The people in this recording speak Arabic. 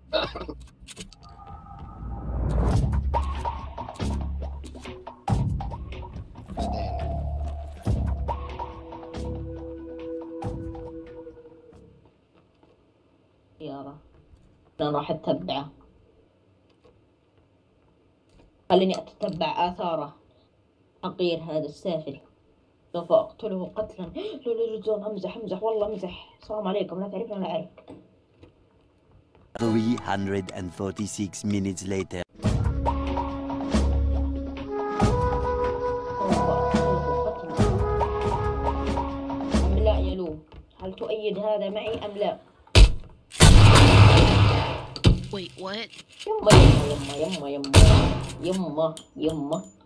يارا انا راح اتبعه، خليني اتتبع اثاره. حقير هذا السافل، سوف اقتله قتلا. لا رجال، امزح والله امزح. السلام عليكم، لا تعرفني ولا اعرفك. 346 minutes later. أم لا يلو، هل تؤيد هذا معي أم لا؟ Wait, what? يما يما يما يما يما يما يما